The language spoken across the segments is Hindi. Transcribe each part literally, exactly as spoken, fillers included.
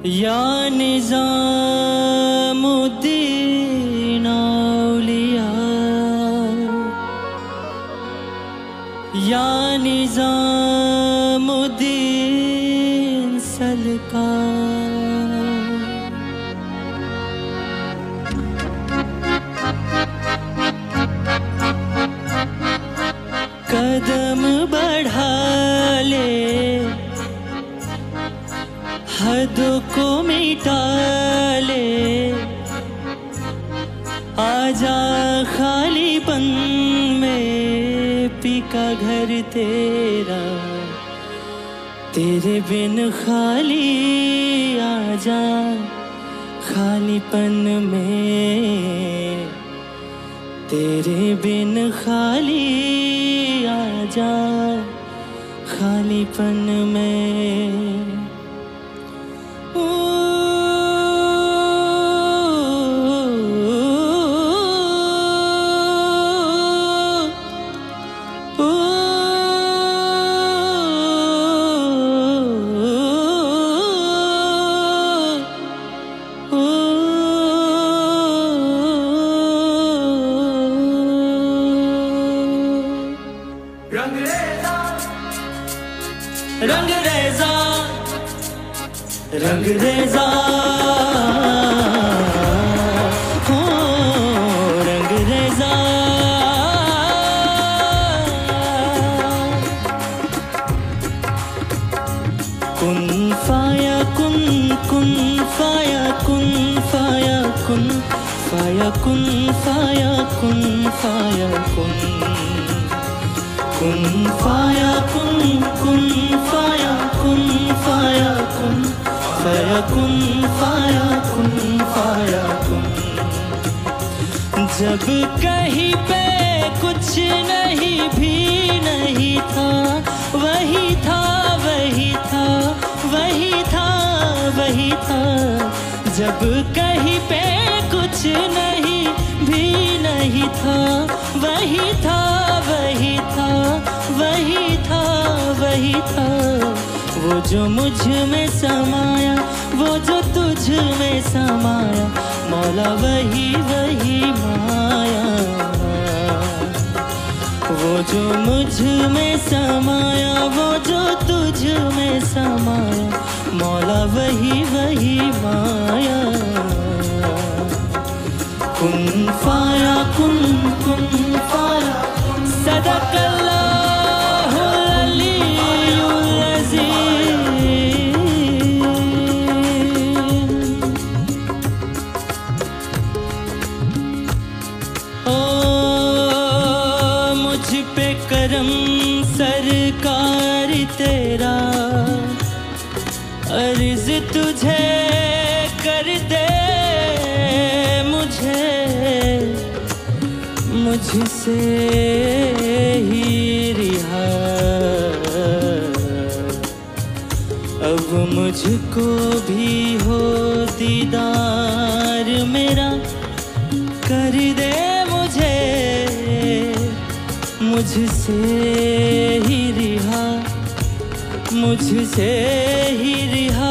या निज़ामुद्दीन औलिया, या निज़ामुद्दीन सलकार। कदम बढ़ा ले, हद को मिटा ले, आजा खालीपन में पीका घर तेरा, तेरे बिन खाली आजा खालीपन में, तेरे बिन खाली आजा खालीपन में। रंग रेज़ा रंग रेज़ा हो रंग रेज़ा, कुन फाया कुन कुन फाया कुन फाया कुन फाया कुन फाया कुन फाया कुन कुन फाया कुन कुन फाया कुन फाया कुन फाया कुन फाया कुन फाया कुन। जब कहीं पे कुछ नहीं भी नहीं था, वही था वही था वही था वही था। जब कहीं पे कुछ नहीं भी नहीं था, वही था वही था वही था वही था। वो जो मुझ में समाया, वो जो तुझ में समाया, मौला वही वही माया। वो जो मुझ में समाया, वो जो तुझ में समाया, मौला वही वही माया। कुन फाया कुन कुन फाया सदकल्लाहुल अलीयुल अज़ीम। ओ मुझ पे करम सरकार तेरा, अर्ज़ तुझे कर दे मुझे, मुझसे ही रिहा। अब मुझको भी हो दीदार मेरा, कर दे मुझे मुझसे ही रिहा, मुझसे ही रिहा।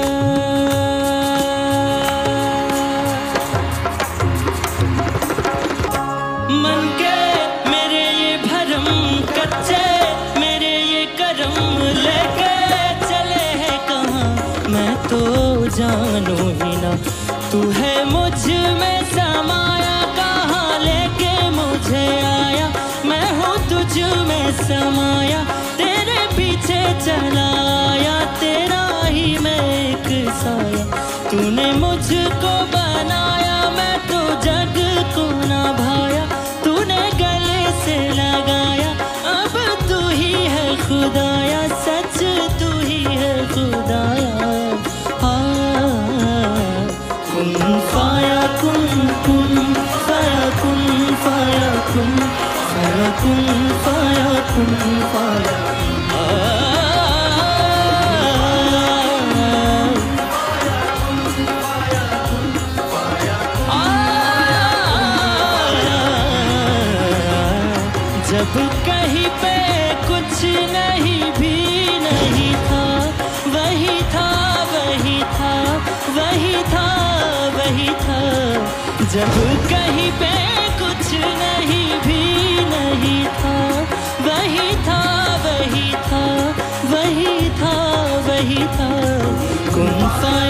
मन के मेरे ये भरम कच्चे, मेरे ये करम लेके चले हैं कहाँ, मैं तो जानू ही ना। तू है मुझ में समाया, कहाँ लेके मुझे आया, मैं हूँ तुझ में समाया, तेरे पीछे चलाया, तेरा ही मैं एक साया। तूने मुझको बनाया, मैं तो जग को ना भाया, तूने गले से लगाया, अब तू ही है खुदाया, सच तू ही है खुदाया। कुन फाया कुन कुन फाया कुन फाया कुन फाया कुन फाया कुन फाया। जब कहीं पे कुछ नहीं भी नहीं था, वही था वही था जब कहीं पे कुछ नहीं भी नहीं था, वही था वही था वही था वही था कुन फाया